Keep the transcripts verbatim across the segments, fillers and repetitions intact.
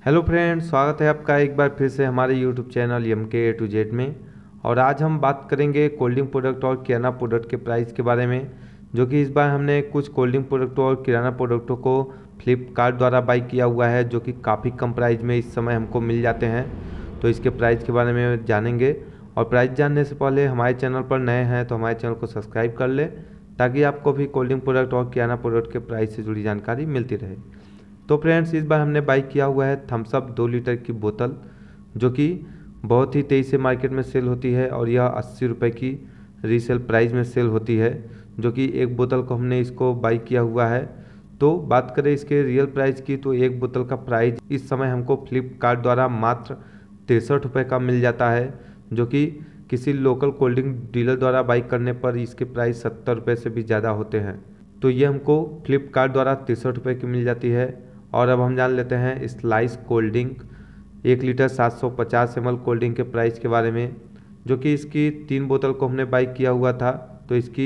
Hello friends, स्वागत है आपका एक बार फिर से हमारे यूट्यूब चैनल एम के ए टू जेड में। और आज हम बात करेंगे कोल्ड ड्रिंक प्रोडक्ट और किराना प्रोडक्ट के प्राइस के बारे में, जो कि इस बार हमने कुछ कोल्ड ड्रिंक प्रोडक्टों और किराना प्रोडक्टों को फ्लिपकार्ट द्वारा बाई किया हुआ है, जो कि काफ़ी कम प्राइस में इस समय हमको मिल जाते हैं। तो इसके प्राइस के बारे में जानेंगे। और प्राइस जानने से पहले हमारे चैनल पर नए हैं तो हमारे चैनल को सब्सक्राइब कर ले, ताकि आपको भी कोल्ड ड्रिंक प्रोडक्ट और किराना प्रोडक्ट के प्राइस से जुड़ी जानकारी मिलती रहे। तो फ्रेंड्स, इस बार हमने बाई किया हुआ है थम्स अप दो लीटर की बोतल, जो कि बहुत ही तेज़ी से मार्केट में सेल होती है और यह अस्सी रुपये की रीसेल प्राइस में सेल होती है, जो कि एक बोतल को हमने इसको बाई किया हुआ है। तो बात करें इसके रियल प्राइस की, तो एक बोतल का प्राइस इस समय हमको फ्लिपकार्ट द्वारा मात्र तिरसठ रुपये का मिल जाता है, जो कि किसी लोकल कोल्ड ड्रिंक डीलर द्वारा बाई करने पर इसके प्राइस सत्तर रुपये से भी ज़्यादा होते हैं। तो ये हमको फ्लिपकार्ट द्वारा तिरसठ रुपये की मिल जाती है। और अब हम जान लेते हैं स्लाइस कोल्ड ड्रिंक एक लीटर सात सौ पचास एम एल कोल्ड ड्रिंक के प्राइस के बारे में, जो कि इसकी तीन बोतल को हमने बाई किया हुआ था। तो इसकी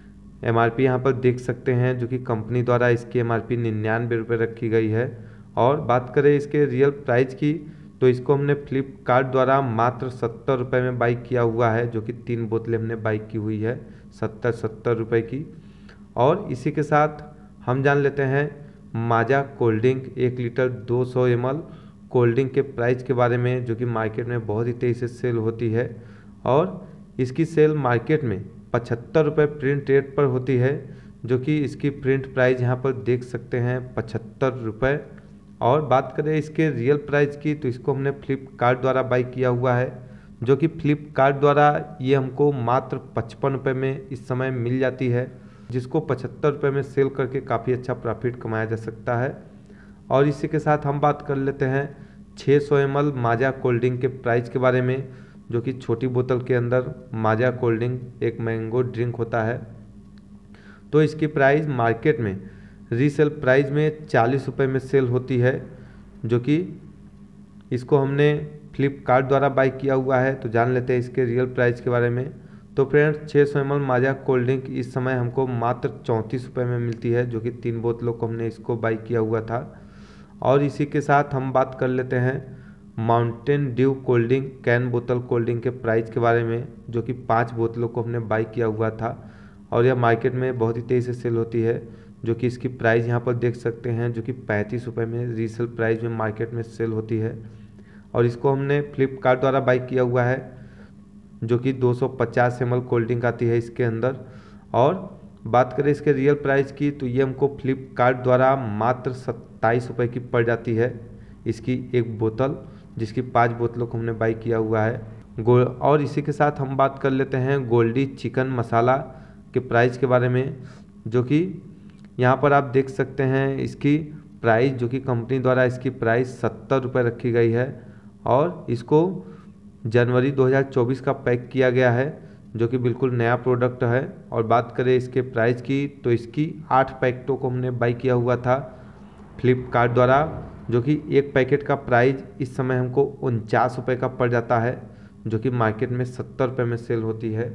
एम आर पी यहाँ पर देख सकते हैं, जो कि कंपनी द्वारा इसकी एम आर पी निन्यानवे रुपये रखी गई है। और बात करें इसके रियल प्राइस की, तो इसको हमने फ्लिपकार्ट द्वारा मात्र सत्तर रुपये में बाई किया हुआ है, जो कि तीन बोतलें हमने बाई की हुई है सत्तर सत्तर रुपये की। और इसी के साथ हम जान लेते हैं माजा कोल्ड ड्रिंक एक लीटर दो सौ एम एल कोल्ड ड्रिंक के प्राइस के बारे में, जो कि मार्केट में बहुत ही तेज़ी से सेल होती है। और इसकी सेल मार्केट में पचहत्तर रुपये प्रिंट रेट पर होती है, जो कि इसकी प्रिंट प्राइस यहाँ पर देख सकते हैं पचहत्तर रुपये। और बात करें इसके रियल प्राइस की, तो इसको हमने फ्लिपकार्ट द्वारा बाई किया हुआ है, जो कि फ्लिपकार्ट द्वारा ये हमको मात्र पचपन रुपये में इस समय मिल जाती है, जिसको पचहत्तर रुपये में सेल करके काफ़ी अच्छा प्रॉफिट कमाया जा सकता है। और इसी के साथ हम बात कर लेते हैं छः सौ M L Maaza cold drink के प्राइस के बारे में, जो कि छोटी बोतल के अंदर माजा कोल्ड ड्रिंक एक मैंगो ड्रिंक होता है। तो इसकी प्राइस मार्केट में रीसेल प्राइस में चालीस रुपये में सेल होती है, जो कि इसको हमने फ्लिपकार्ट द्वारा बाई किया हुआ है। तो जान लेते हैं इसके रियल प्राइस के बारे में। तो फ्रेंड्स, छः सौ M L Maaza cold drink इस समय हमको मात्र चौंतीस रुपये में मिलती है, जो कि तीन बोतलों को हमने इसको बाई किया हुआ था। और इसी के साथ हम बात कर लेते हैं Mountain Dew cold drink can बोतल कोल्ड ड्रिंक के प्राइस के बारे में, जो कि पाँच बोतलों को हमने बाई किया हुआ था। और यह मार्केट में बहुत ही तेज़ी से सेल होती है, जो कि इसकी प्राइस यहाँ पर देख सकते हैं, जो कि पैंतीस रुपये में रीसेल प्राइस में मार्केट में सेल होती है। और इसको हमने फ्लिपकार्ट द्वारा बाई किया हुआ है, जो कि दो सौ पचास एम एल कोल्ड ड्रिंक आती है इसके अंदर। और बात करें इसके रियल प्राइस की, तो ये हमको फ्लिपकार्ट द्वारा मात्र सत्ताईस रुपये की पड़ जाती है इसकी एक बोतल, जिसकी पाँच बोतलों को हमने बाई किया हुआ है। गो और इसी के साथ हम बात कर लेते हैं गोल्डी चिकन मसाला के प्राइस के बारे में, जो कि यहाँ पर आप देख सकते हैं इसकी प्राइस, जो कि कंपनी द्वारा इसकी प्राइस सत्तर रुपये रखी गई है। और इसको जनवरी दो हज़ार चौबीस का पैक किया गया है, जो कि बिल्कुल नया प्रोडक्ट है। और बात करें इसके प्राइस की, तो इसकी आठ पैकेटों को हमने बाई किया हुआ था फ्लिपकार्ट द्वारा, जो कि एक पैकेट का प्राइस इस समय हमको उनचास रुपये का पड़ जाता है, जो कि मार्केट में सत्तर रुपये में सेल होती है।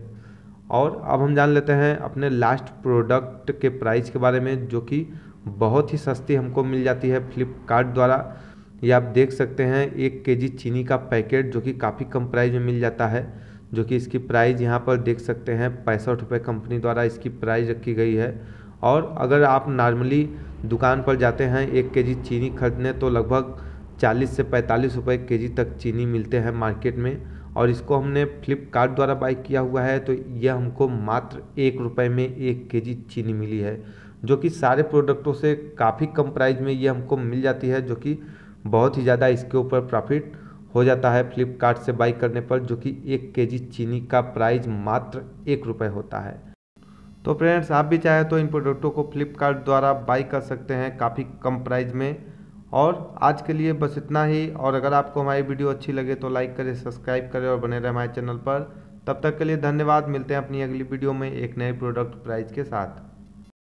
और अब हम जान लेते हैं अपने लास्ट प्रोडक्ट के प्राइस के बारे में, जो कि बहुत ही सस्ती हमको मिल जाती है फ्लिपकार्ट द्वारा। ये आप देख सकते हैं एक केजी चीनी का पैकेट, जो कि काफ़ी कम प्राइस में मिल जाता है, जो कि इसकी प्राइस यहाँ पर देख सकते हैं पैंसठ रुपये कंपनी द्वारा इसकी प्राइस रखी गई है। और अगर आप नॉर्मली दुकान पर जाते हैं एक केजी चीनी खरीदने, तो लगभग चालीस से पैंतालीस रुपये केजी तक चीनी मिलते हैं मार्केट में। और इसको हमने फ्लिपकार्ट द्वारा बाई किया हुआ है, तो यह हमको मात्र एक रुपये में एक केजी चीनी मिली है, जो कि सारे प्रोडक्टों से काफ़ी कम प्राइस में ये हमको मिल जाती है, जो कि बहुत ही ज़्यादा इसके ऊपर प्रॉफिट हो जाता है फ्लिपकार्ट से बाई करने पर, जो कि एक केजी चीनी का प्राइस मात्र एक रुपये होता है। तो फ्रेंड्स, आप भी चाहे तो इन प्रोडक्टों को फ्लिपकार्ट द्वारा बाई कर सकते हैं काफ़ी कम प्राइस में। और आज के लिए बस इतना ही। और अगर आपको हमारी वीडियो अच्छी लगे तो लाइक करें, सब्सक्राइब करें और बने रहें हमारे चैनल पर। तब तक के लिए धन्यवाद। मिलते हैं अपनी अगली वीडियो में एक नए प्रोडक्ट प्राइस के साथ।